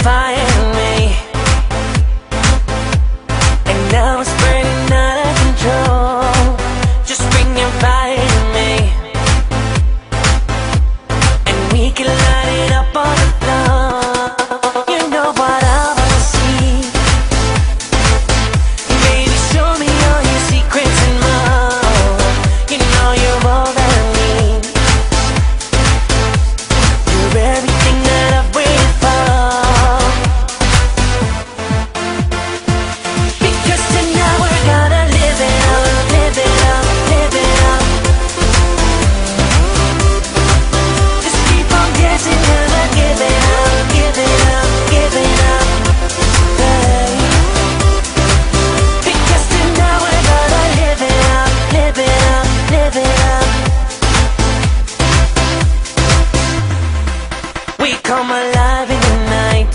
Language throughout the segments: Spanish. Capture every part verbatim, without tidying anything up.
fire in me, and now it's burning out of control. Just bringing fire to me, and we can light it up on the floor. You know what I wanna see. Baby, show me all your secrets and more. You know you're all that I need. You're everything that I've waited for. Because tonight we're gonna live it up, live it up, live it up. Just keep on dancing, never give it up, give it up, give it up, babe. Because tonight we're gonna live it up, live it up, live it up. We come alive in the night,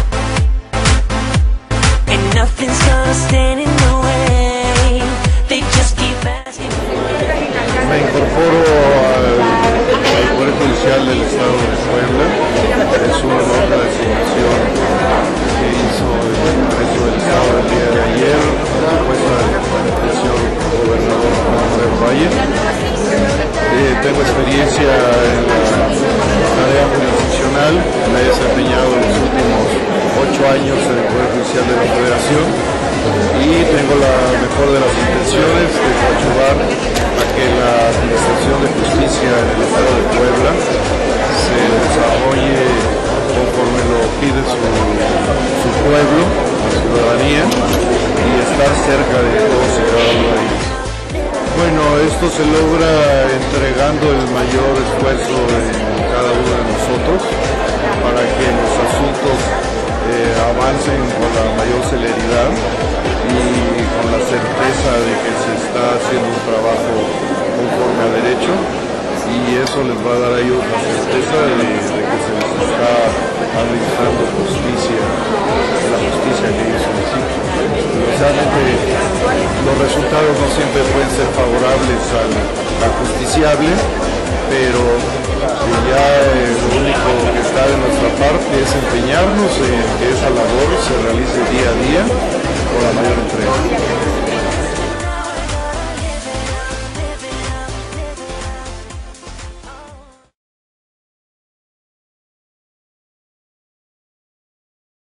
and nothing's gonna stand in the way. They just keep asking. Me incorporo al Poder Judicial del Estado de Puebla. Es un honor la designación que hizo el Congreso del Estado el día de ayer, por supuesto, el señor gobernador Juan Valle. Eh, tengo experiencia en la tarea jurisdiccional, la he desempeñado en los últimos ocho años en el Poder Judicial de la Federación y tengo la mejor de las intenciones de ayudar a que la administración de justicia en el Estado de Puebla se desarrolle conforme lo pide su, su pueblo, la ciudadanía, y estar cerca de todos y cada uno de ellos. Bueno, esto se logra entregando el mayor esfuerzo en cada uno de nosotros para que los asuntos eh, avancen con la mayor celeridad y con la certeza de que se está haciendo un trabajo conforme a derecho, y eso les va a dar a ellos la certeza de, de que se les está administrando justicia, la justicia que ellos solicitan. Realmente los resultados no siempre pueden ser favorables al, al justiciable, pero ya eh, lo único que está de nuestra parte es empeñarnos en que esa labor se realice día a día con la mayor entrega.